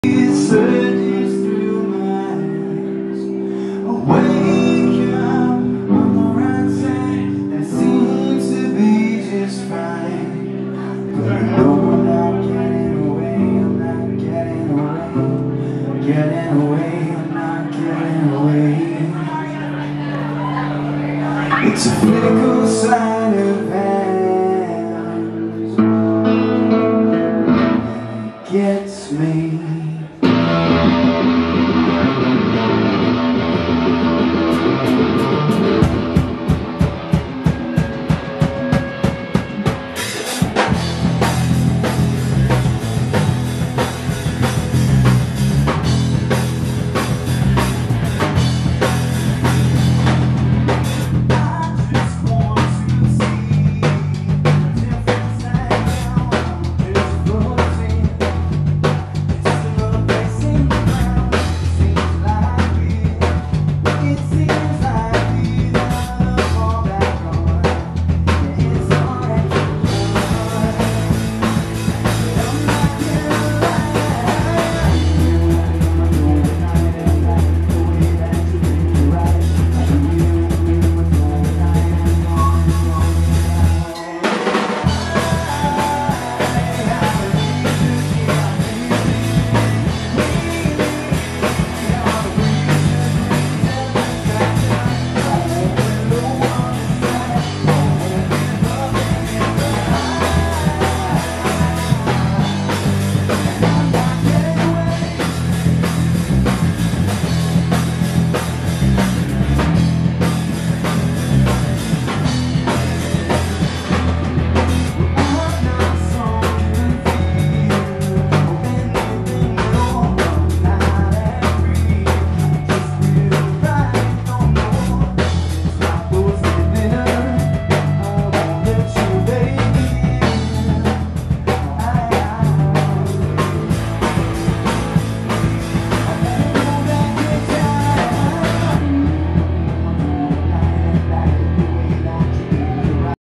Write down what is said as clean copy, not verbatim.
It surges through my eyes. I wake up on the right side. That seems to be just fine. But I know I'm not getting away. I'm not getting away. Getting away. I'm not getting away. It's a fickle sleight of hand. It gets me.